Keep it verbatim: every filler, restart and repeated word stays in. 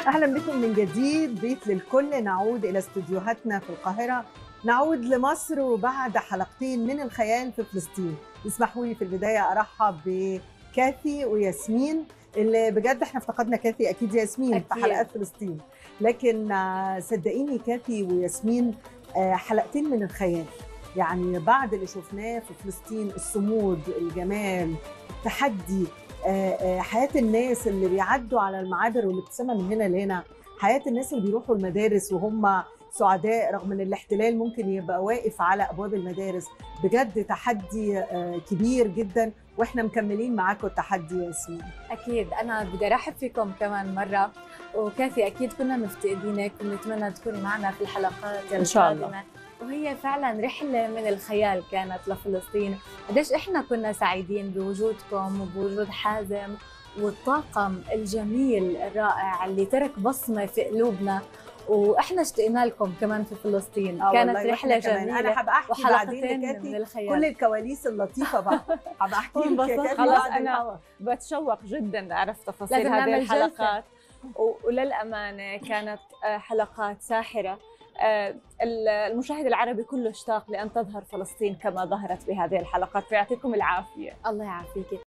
أهلا بكم من جديد. بيت للكل. نعود إلى استديوهاتنا في القاهرة، نعود لمصر وبعد حلقتين من الخيال في فلسطين. اسمحوا لي في البداية أرحب بكاثي وياسمين، اللي بجد احنا افتقدنا كاثي أكيد ياسمين أكيد. في حلقات فلسطين، لكن صدقيني كاثي وياسمين حلقتين من الخيال. يعني بعد اللي شفناه في فلسطين، الصمود، الجمال، التحدي، حياة الناس اللي بيعدوا على المعابر والابتسامة من هنا لهنا، حياة الناس اللي بيروحوا المدارس وهم سعداء رغم ان الاحتلال ممكن يبقى واقف على ابواب المدارس. بجد تحدي كبير جدا، واحنا مكملين معاكم التحدي يا ياسمين. اكيد. انا بدي ارحب فيكم كمان مره، وكافي اكيد كنا مفتقدينك ونتمنى تكوني معنا في الحلقات ان شاء الله. وهي فعلا رحله من الخيال كانت لفلسطين. قديش احنا كنا سعيدين بوجودكم وبوجود حازم والطاقم الجميل الرائع اللي ترك بصمه في قلوبنا، واحنا اشتقنا لكم كمان في فلسطين. آه كانت رحله جميله. انا هبقى احكي بعدين من الخيال كل الكواليس اللطيفه بقى، هبقى احكي لك. خلاص انا بتشوق جدا اعرف تفاصيل هذه الحلقات، وللامانه كانت حلقات ساحره. المشاهد العربي كله اشتاق لان تظهر فلسطين كما ظهرت بهذه الحلقات، فيعطيكم العافيه. الله يعافيك.